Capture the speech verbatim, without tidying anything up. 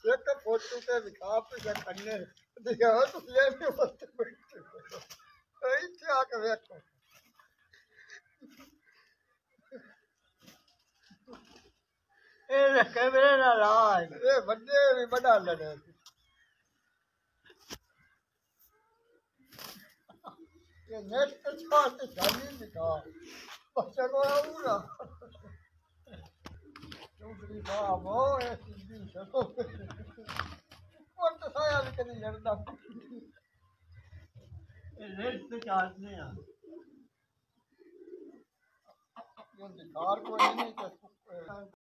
एक फोटो के दिखा पे करने दिखाओ तो ये भी मत बैठे कहीं क्या कर देखो ए कैमरे ना लाग ये बड़े भी बड़ा लड़े ये नेट पे छाट जानी दिखा बच्चे को आऊंगा दूसरी बात वो ऐसी भी चलो कौन तो साया भी कहीं लड़ना रेट पे चाटने हैं ये दिखार कोई नहीं